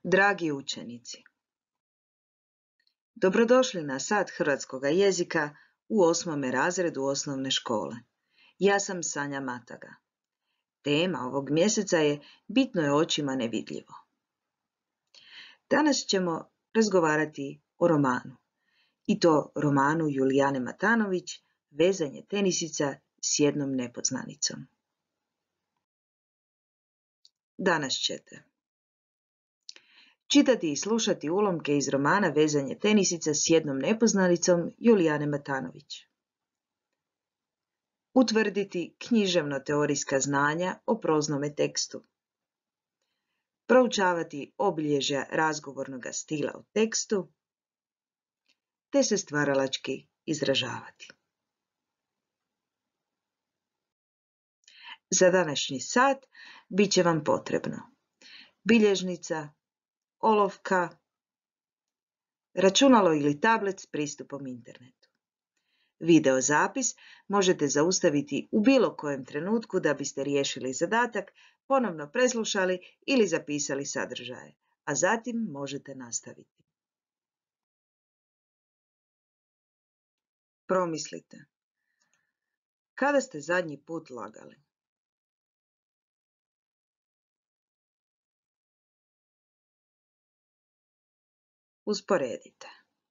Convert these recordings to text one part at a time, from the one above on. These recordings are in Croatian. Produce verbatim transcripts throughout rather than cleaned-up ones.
Dragi učenici, dobrodošli na sat hrvatskog jezika u osmome razredu osnovne škole. Ja sam Sanja Mataga. Tema ovog mjeseca je Bitno je očima nevidljivo. Danas ćemo razgovarati o romanu. I to romanu Julijane Matanović, Vezanje tenisica s jednom nepoznanicom. Danas ćete čitati i slušati ulomke iz romana Vezanje tenisica s jednom nepoznanicom Julijane Matanović. Utvrditi književno-teorijska znanja o proznome tekstu. Proučavati obilježja razgovornog stila u tekstu, te se stvaralački izražavati. Za današnji sat bit će vam potrebno bilježnica, olovka, računalo ili tablet s pristupom internetu. Video zapis možete zaustaviti u bilo kojem trenutku da biste riješili zadatak, ponovno preslušali ili zapisali sadržaje, a zatim možete nastaviti. Promislite. Kada ste zadnji put lagali? Usporedite.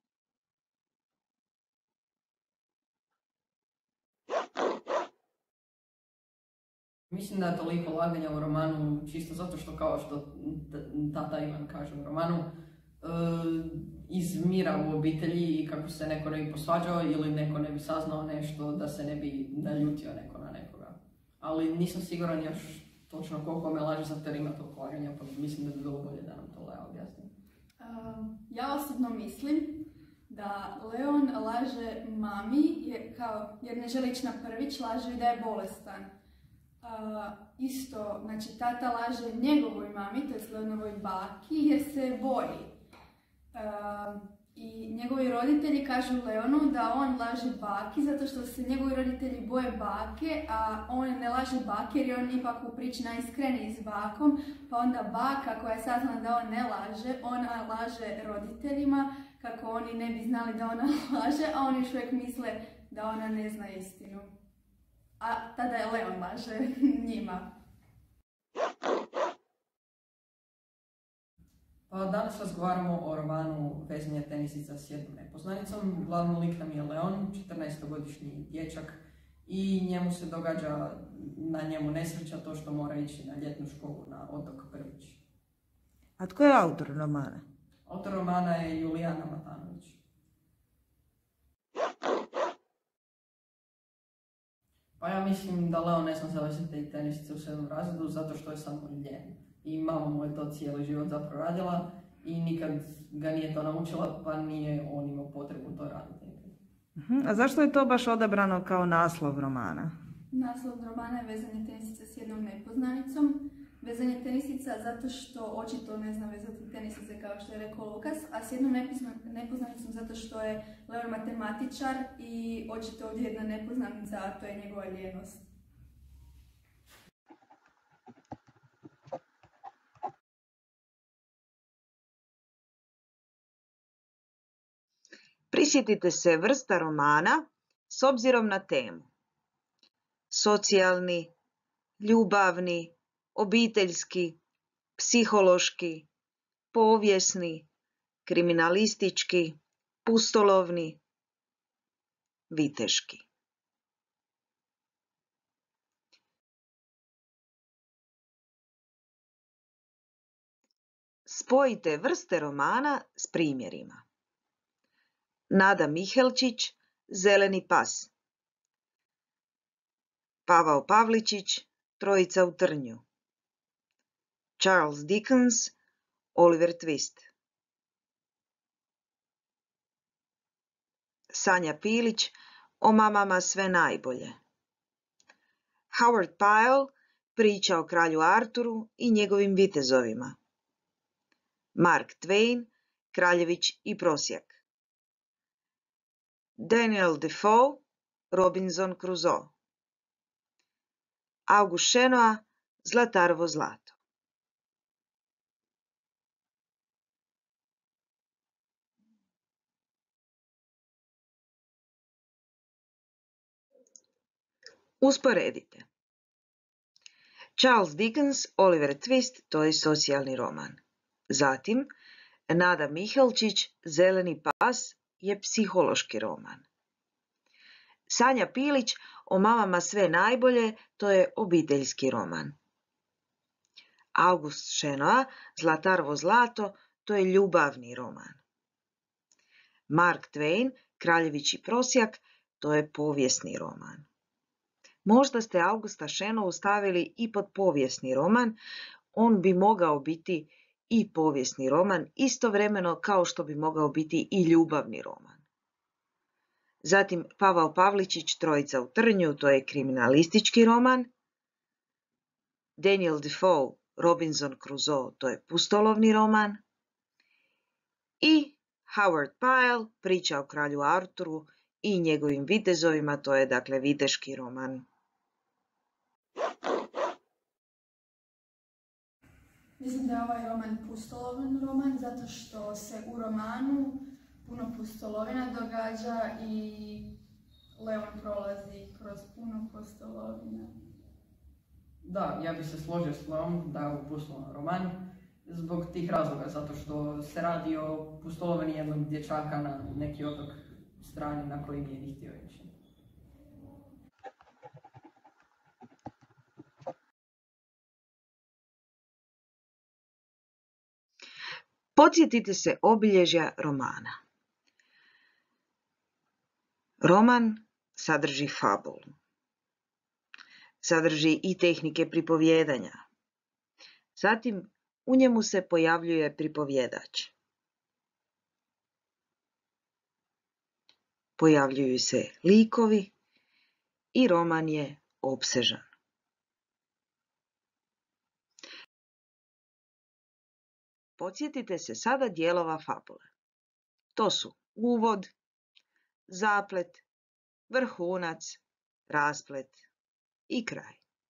Mislim da je toliko laganja u romanu čisto zato što, kao što tata Ivan kaže u romanu, e, iz mira u obitelji i kako se neko ne bi posvađao ili neko ne bi saznao nešto, da se ne bi naljutio neko na nekoga. Ali nisam siguran još točno koliko me laže, zato jer ima toliko laganja, pa mislim da bi bilo bolje da nam to Lea objasni. Uh, ja osobno mislim da Leon laže mami jer, kao, jer ne želi ići na prvić, laže i da je bolestan. Uh, isto, znači tata laže njegovoj mami, to je Leonovoj baki, jer se boji. Uh, I njegovi roditelji kažu Leonu da on laže baki zato što se njegovi roditelji boje bake, a on ne laže bake jer je on ipak u priči najiskreniji s bakom, pa onda baka koja je saznala da on ne laže, ona laže roditeljima kako oni ne bi znali da ona laže, a oni još uvijek misle da ona ne zna istinu. A tada je Leon laže njima. Pa danas razgovaramo o romanu Vezanje tenisica s jednom nepoznanicom. Glavni lik nam je Leon, četrnaestogodišnji dječak, i njemu se događa na njemu nesreća to što mora ići na ljetnu školu na otok Prvić. A tko je autor romana? Autor romana je Julijana Matanović. Pa ja mislim da Leon ne zna zavezati tenisice u sedmom razredu zato što je samo ljen. I mama mu je to cijeli život zapravo radila i nikad ga nije to naučila, pa nije on imao potrebu to raditi. Uh-huh. A zašto je to baš odabrano kao naslov romana? Naslov romana je Vezanje tenisica s jednom nepoznanicom. Vezanje tenisica zato što očito ne zna vezati tenisice kao što je rekao Lukas, a s jednom nepoznanicom zato što je Leon matematičar i očito ovdje jedna nepoznanica, a to je njegova ljenost. Prisjetite se vrsta romana s obzirom na temu. Socijalni, ljubavni, obiteljski, psihološki, povijesni, kriminalistički, pustolovni, viteški. Spojite vrste romana s primjerima. Nada Mihelčić, Zeleni pas. Pavao Pavličić, Trojica u trnju. Charles Dickens, Oliver Twist. Sanja Pilić, O mamama sve najbolje. Howard Pyle, Priča o kralju Arturu i njegovim vitezovima. Mark Twain, Kraljević i prosjak. Daniel Defoe, Robinson Crusoe. August Šenoa, Zlatarovo zlato. Usporedite. Charles Dickens, Oliver Twist, to je socijalni roman. Zatim, Nada Mihelčić, Zeleni pas, je psihološki roman. Sanja Pilić, O mamama sve najbolje, to je obiteljski roman. August Šenoa, Zlatarvo zlato, to je ljubavni roman. Mark Twain, Kraljevići prosjak, to je povijesni roman. Možda ste Augusta Šenovu stavili i pod povijesni roman, on bi mogao biti i povijesni roman, istovremeno kao što bi mogao biti i ljubavni roman. Zatim Pavao Pavličić, Trojica u trnju, to je kriminalistički roman. Daniel Defoe, Robinson Crusoe, to je pustolovni roman. I Howard Pyle, Priča o kralju Arturu i njegovim vitezovima, to je dakle viteški roman. Mislim da je ovaj roman pustolovan roman, zato što se u romanu puno pustolovina događa i Leon prolazi kroz puno pustolovina. Da, ja bih se složio s Leonom da je ovo pustolovan roman zbog tih razloga, zato što se radi o pustolovini jednog dječaka na neki otok strani na koji nije ni htio ići. Podsjetite se obilježja romana. Roman sadrži fabulu. Sadrži i tehnike pripovjedanja. Zatim, u njemu se pojavljuje pripovjedač. Pojavljuju se likovi i roman je opsežan. Podsjetite se sada dijelova fabule. To su uvod, zaplet, vrhunac, rasplet i kraj.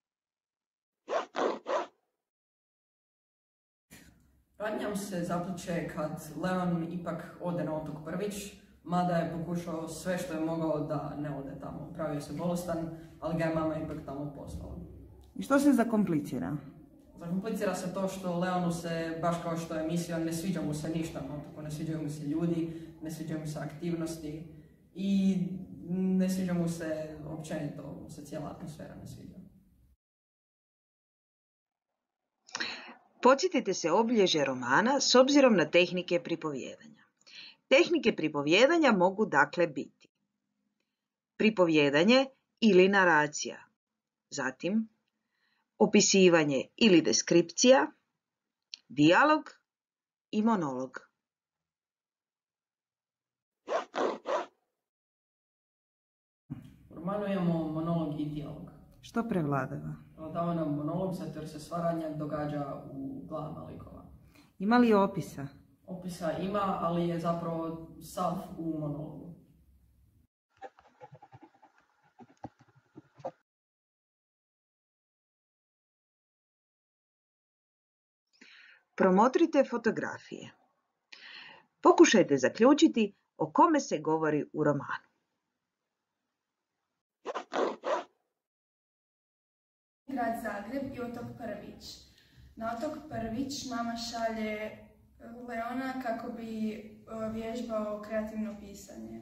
Radnjam se zapliče kad Leon ipak ode na otok Prvić, mada je pokušao sve što je mogao da ne ode tamo. Pravio se bolestan, ali ga je mama ipak tamo poslala. I što se zakomplicira? Zakomplicira se to što Leonu se, baš kao što je mislio, ne sviđa mu se ništa na otoku. Ne sviđaju mu se ljudi, ne sviđaju mu se aktivnosti i ne sviđa mu se općenito, se cijela atmosfera ne sviđa. Podsjetite se obilježja romana s obzirom na tehnike pripovjedanja. Tehnike pripovjedanja mogu dakle biti pripovjedanje ili naracija, zatim opisivanje ili deskripcija, dijalog i monolog. U romanu imamo monolog i dijalog. Što prevladava? Dao nam monolog zato jer se sva radnja događa u glavama likova. Ima li opisa? Opisa ima, ali je zapravo sav u monologu. Promotrite fotografije. Pokušajte zaključiti o kome se govori u romanu. Grad Zagreb i otok Prvić. Na otok Prvić mama šalje Leona kako bi vježbao kreativno pisanje.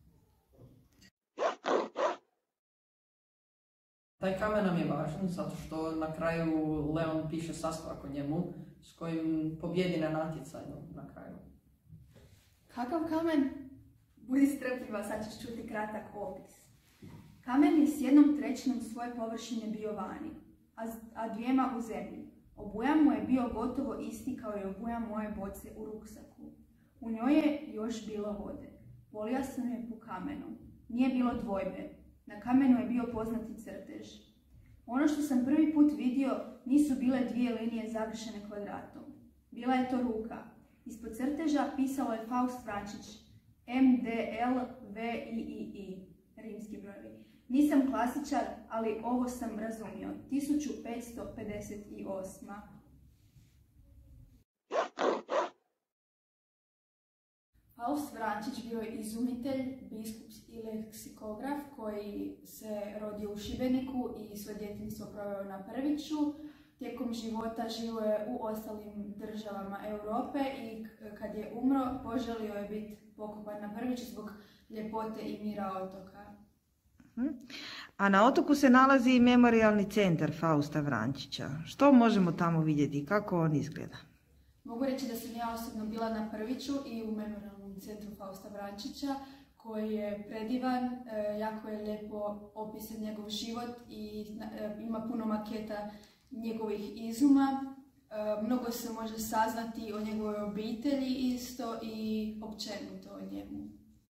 Taj kamen nam je važan zato što na kraju Leon piše sastojak o njemu s kojim pobjedi na natjecanju na kraju. Kakav kamen? Budi strpljiva, sad ćeš čuti kratak opis. Kamen je s jednom trećinom svoje površine bio vani, a, a dvijema u zemlji. Obujam mu je bio gotovo isti kao i obujam moje boce u ruksaku. U njoj je još bilo vode. Volio sam je po kamenu. Nije bilo dvojbe. Na kamenu je bio poznati crtež. Ono što sam prvi put vidio nisu bile dvije linije završene kvadratom. Bila je to ruka. Ispod crteža pisalo je Faust Vrančić. M D L V I I I. Rimski brojevi. Nisam klasičar, ali ovo sam razumio. tisuću petsto pedeset osma. Faust Vrančić bio je izumitelj, biskup i leksikograf koji se rodio u Šibeniku i svoje djetinjstvo proveo na Prviću. Tijekom života živio je u ostalim državama Europe i kad je umro poželio je biti pokopan na Prviću zbog ljepote i mira otoka. A na otoku se nalazi i memorijalni centar Fausta Vrančića. Što možemo tamo vidjeti i kako on izgleda? Mogu reći da sam ja osobno bila na Prviću i u memorijalnom centru Fausta Vrančića, koji je predivan, jako je lijepo opisan njegov život i ima puno maketa njegovih izuma. Mnogo se može saznati o njegovoj obitelji isto i općenito o njemu.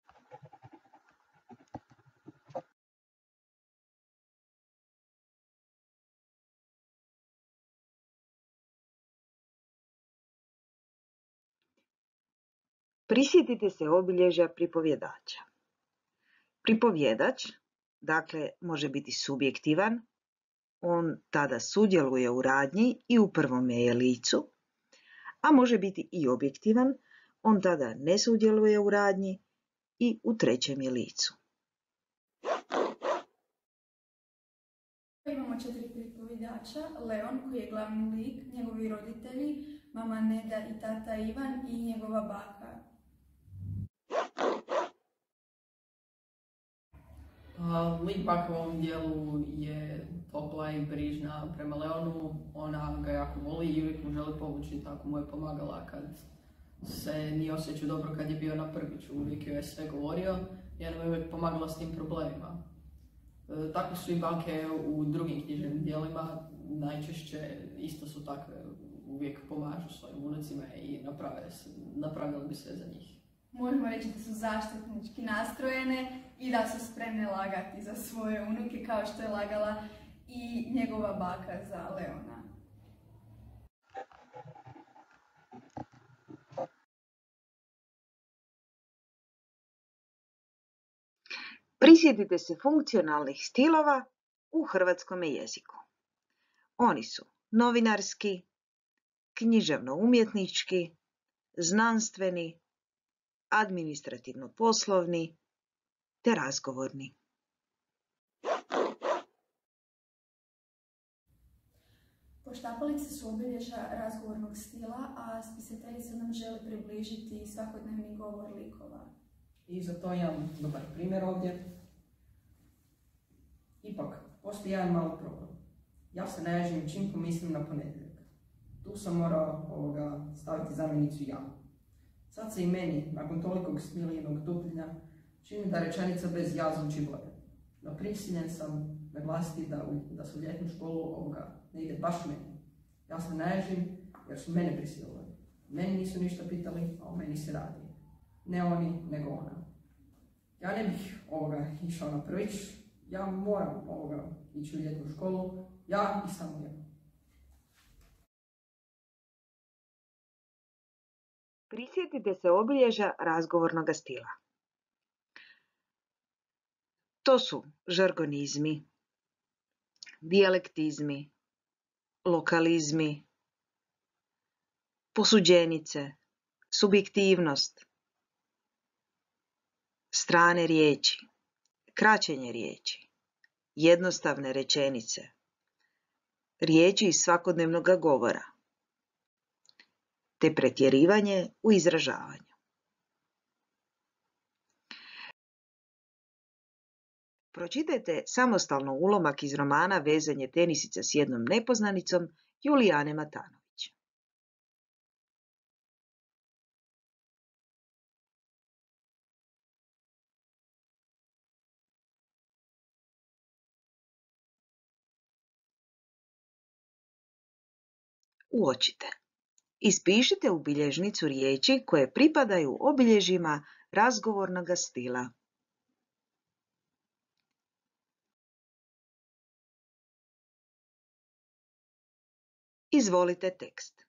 Prisjetite se obilježja pripovjedača. Pripovjedač, dakle, može biti subjektivan, on tada sudjeluje u radnji i u prvome je licu, a može biti i objektivan, on tada ne sudjeluje u radnji i u trećem je licu. Imamo četiri pripovjedača, Leon koji je glavni lik, njegovi roditelji, mama Neda i tata Ivan i njegova baka. Uh, lik baka u ovom dijelu je topla i brižna prema Leonu, ona ga jako voli i uvijek mu želi pomoći, tako mu je pomagala kad se nije osjećao dobro kad je bio na Prviću, uvijek joj je sve govorio i ona mu je uvijek pomagala s tim problemima. Uh, tako su i bake u drugim književnim dijelima, najčešće isto su takve, uvijek pomažu svojim unucima i naprave, napravili bi sve za njih. Možemo reći da su zaštitnički nastrojene i da su spremne lagati za svoje unuke kao što je lagala i njegova baka za Leona. Prisjetite se funkcionalnih stilova u hrvatskom jeziku. Oni su novinarski, književno-umjetnički, znanstveni, administrativno-poslovni te razgovorni. Poštapalice su obilježja razgovornog stila, a spisateljica nam želi približiti svakodnevni govor likova. I za to imam dobar primjer ovdje. Ipak, postoji jedan mali problem. Ja se naježim čim pomislim na ponedjeljak. Tu sam morao ovoga staviti zamjenicu ja. Sad se i meni, nakon tolikog smiljenog tupljenja, čini da rečenica bez ja zvuči bolje. No prisiljen sam naglasiti da, da se u ljetnu školu ovoga ne ide baš meni. Ja se naježim jer su mene prisilili. Meni nisu ništa pitali, a o meni se radi. Ne oni, nego ona. Ja ne bih ovoga išao na Prvić, ja moram ovoga ići u ljetnu školu, ja i samo ja. Prisjetite se obilježja razgovornog stila. To su žargonizmi, dijalektizmi, lokalizmi, posuđenice, subjektivnost, strane riječi, kraćenje riječi, jednostavne rečenice, riječi iz svakodnevnog govora, te pretjerivanje u izražavanju. Pročitajte samostalno ulomak iz romana Vezanje tenisica s jednom nepoznanicom Julijane Matanović. Uočite. Ispišite u bilježnicu riječi koje pripadaju obilježjima razgovornog stila. Izvolite tekst.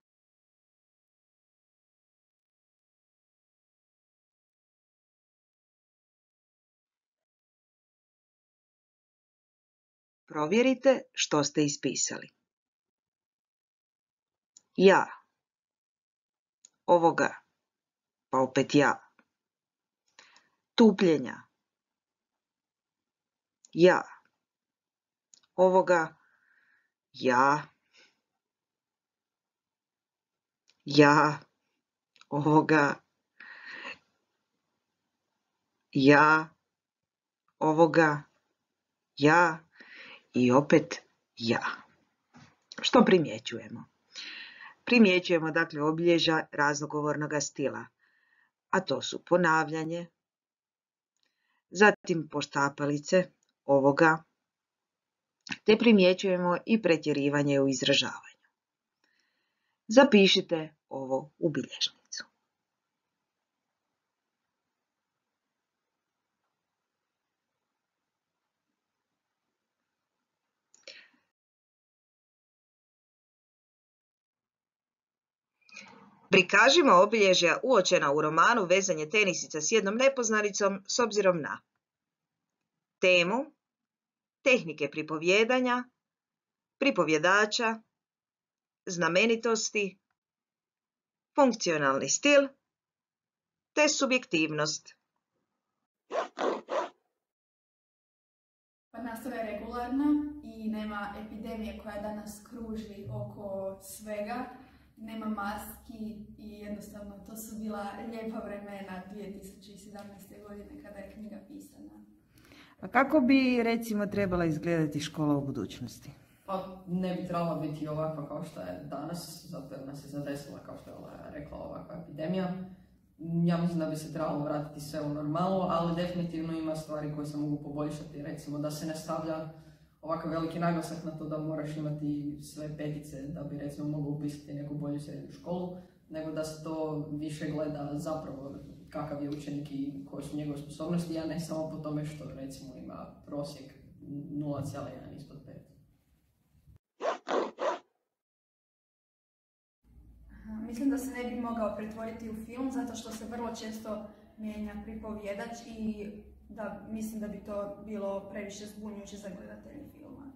Provjerite što ste ispisali. Ja. Ovoga. Pa opet ja. tupljenja. Ja. Ovoga. Ja. Ja. Ovoga. Ja. Ovoga. Ja. I opet ja. Što primjećujemo? Primjećujemo dakle obilježja raznogovornog stila, a to su ponavljanje, zatim poštapalice ovoga, te primjećujemo i pretjerivanje u izražavanju. Zapišite ovo u bilježnicu. Prikažimo obilježja uočena u romanu Vezanje tenisica s jednom nepoznanicom s obzirom na temu, tehnike pripovjedanja, pripovjedača, znamenitosti, funkcionalni stil te subjektivnost. Pa nastava je regularna i nema epidemije koja danas kruži oko svega. Nema maski i jednostavno to su bila lijepa vremena dvije tisuće sedamnaeste. godine kada je knjiga pisana. A kako bi recimo trebala izgledati škola u budućnosti? Pa ne bi trebala biti ovakva kao što je danas, zato jer nas je zadesila, kao što je Lela rekla, ovakva epidemija. Ja mislim da bi se trebalo vratiti sve u normalu, ali definitivno ima stvari koje se mogu poboljšati. Recimo da se ne stavlja ovakav veliki naglasak na to da moraš imati sve petice da bi recimo mogao upisati neku bolju srednju školu, nego da se to više gleda zapravo kakav je učenik i koje su njegove sposobnosti, a ne samo po tome što recimo ima prosjek nula zarez jedan ispod pet. Mislim da se ne bi mogao pretvoriti u film zato što se vrlo često mijenja pripovjedač i da mislim da bi to bilo previše zbunjujuće za gledatelje filma.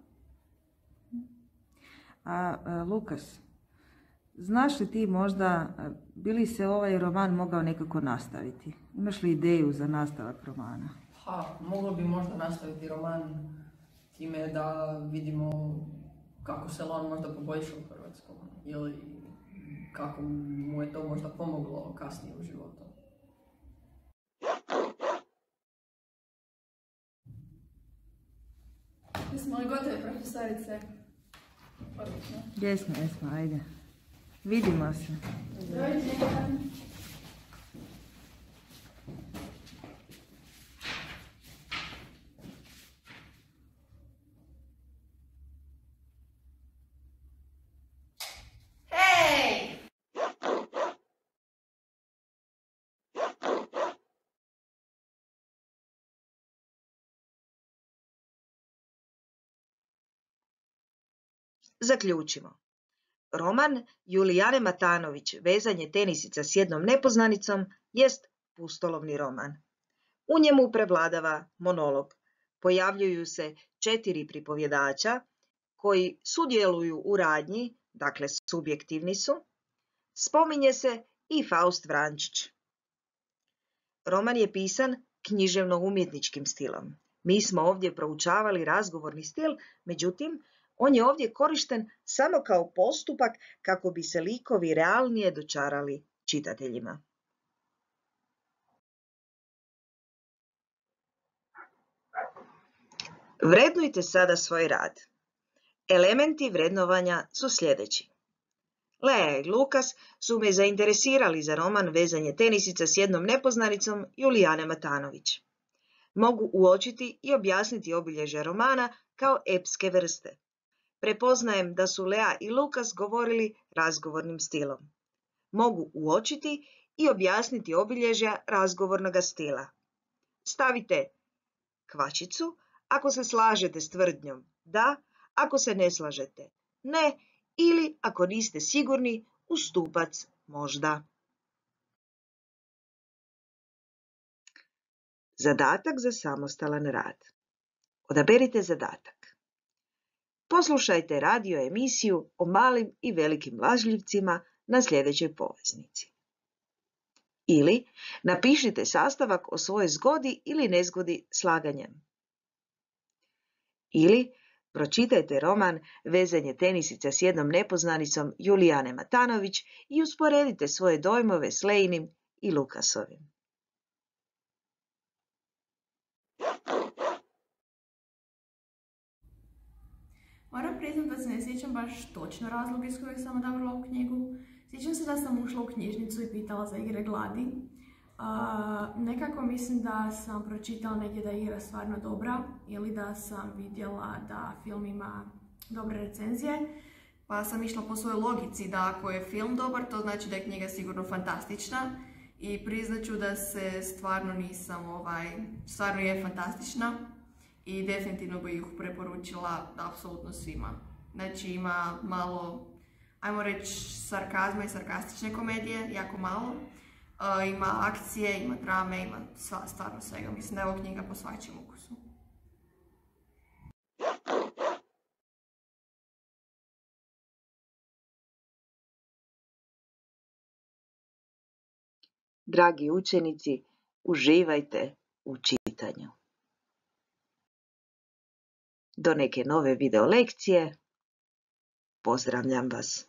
A, a Lukas, znaš li ti možda, bi li se ovaj roman mogao nekako nastaviti? Imaš li ideju za nastavak romana? Pa, moglo bi možda nastaviti roman time da vidimo kako se on možda poboljšao u hrvatskom ili kako mu je to možda pomoglo kasnije u životu. Jesmo li gotovi, profesorice? Odlično. Jesmo, jesmo, ajde. Vidimo se. Doviđenja. Zaključimo. Roman Julijane Matanović Vezanje tenisica s jednom nepoznanicom jest pustolovni roman. U njemu prevladava monolog. Pojavljuju se četiri pripovjedača koji sudjeluju u radnji, dakle subjektivni su. Spominje se i Faust Vrančić. Roman je pisan književno-umjetničkim stilom. Mi smo ovdje proučavali razgovorni stil, međutim, on je ovdje korišten samo kao postupak kako bi se likovi realnije dočarali čitateljima. Vrednujte sada svoj rad. Elementi vrednovanja su sljedeći. Lea i Lukas su me zainteresirali za roman Vezanje tenisica s jednom nepoznanicom Julijane Matanović. Mogu uočiti i objasniti obilježja romana kao epske vrste. Prepoznajem da su Lea i Lukas govorili razgovornim stilom. Mogu uočiti i objasniti obilježja razgovornog stila. Stavite kvačicu ako se slažete s tvrdnjom da, ako se ne slažete ne, ili ako niste sigurni u stupac možda. Zadatak za samostalan rad. Odaberite zadatak. Poslušajte radio emisiju o malim i velikim lažljivcima na sljedećoj poveznici. Ili napišite sastavak o svojoj zgodi ili nezgodi slaganjem. Ili pročitajte roman Vezanje tenisica s jednom nepoznanicom Julijane Matanović i usporedite svoje dojmove s Leinim i Lukasovim. Moram priznati da se ne sjećam baš točno razloga iz kojeg sam odabrala ovu knjigu. Sjećam se da sam ušla u knjižnicu i pitala za Igre gladi. Uh, nekako mislim da sam pročitala negdje da je igra stvarno dobra ili da sam vidjela da film ima dobre recenzije. Pa sam išla po svojoj logici da ako je film dobar, to znači da je knjiga sigurno fantastična. I priznaću da se stvarno nisam, ovaj, stvarno je fantastična. I definitivno bih ih preporučila apsolutno svima. Znači ima malo, ajmo reći, sarkazma i sarkastične komedije, jako malo. Uh, ima akcije, ima drame, ima sva, stvarno svega. Mislim da je ova knjiga po svačijem ukusu. Dragi učenici, uživajte u čitanju. Do neke nove video lekcije. Pozdravljam vas.